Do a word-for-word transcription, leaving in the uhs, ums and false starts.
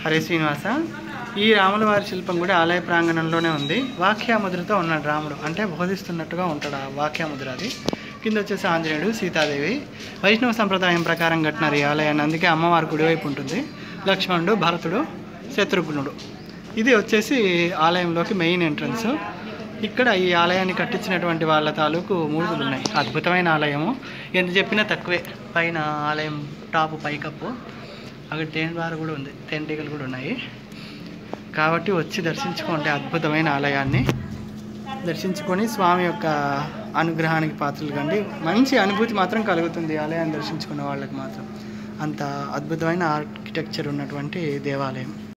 హరే శ్రీనివాస. ఈ రాముల వారి శిల్పం కూడా ఆలయ ప్రాంగణంలోనే ఉంది. వాక్యాముద్రతో ఉన్నాడు రాముడు, అంటే బోధిస్తున్నట్టుగా ఉంటాడు ఆ వాక్యాముద్ర. అది కింద వచ్చేసి ఆంజనేయుడు, సీతాదేవి. వైష్ణవ సంప్రదాయం ప్రకారం కట్టినారు ఈ ఆలయాన్ని, అందుకే అమ్మవారి కుడివైపు ఉంటుంది. లక్ష్మణుడు, భరతుడు, శత్రుఘ్నుడు. ఇది వచ్చేసి ఆలయంలోకి మెయిన్ ఎంట్రన్స్. ఇక్కడ ఈ ఆలయాన్ని కట్టించినటువంటి వాళ్ళ తాలూకు మూర్తులు ఉన్నాయి. అద్భుతమైన ఆలయము, ఎంత చెప్పినా తక్కువే. పైన ఆలయం టాపు పైకప్పు, అక్కడ తేనెబార కూడా ఉంది, తేనెటీగలు కూడా ఉన్నాయి. కాబట్టి వచ్చి దర్శించుకుంటే అద్భుతమైన ఆలయాన్ని దర్శించుకొని స్వామి యొక్క అనుగ్రహానికి పాత్రలు కండి. మంచి అనుభూతి మాత్రం కలుగుతుంది ఆలయాన్ని దర్శించుకున్న వాళ్ళకి మాత్రం. అంత అద్భుతమైన ఆర్కిటెక్చర్ ఉన్నటువంటి దేవాలయం.